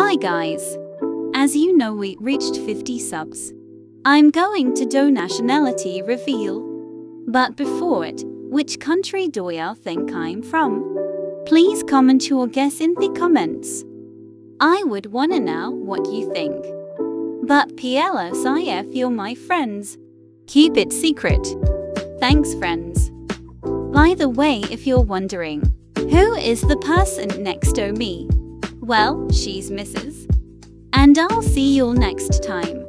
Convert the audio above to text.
Hi guys! As you know, we reached 50 subs. I'm going to do nationality reveal. But before it, which country do you think I'm from? Please comment your guess in the comments. I would wanna know what you think. But PLS if you're my friends, keep it secret. Thanks friends. By the way, if you're wondering, who is the person next to me? Well, she's Mrs. And I'll see you all next time.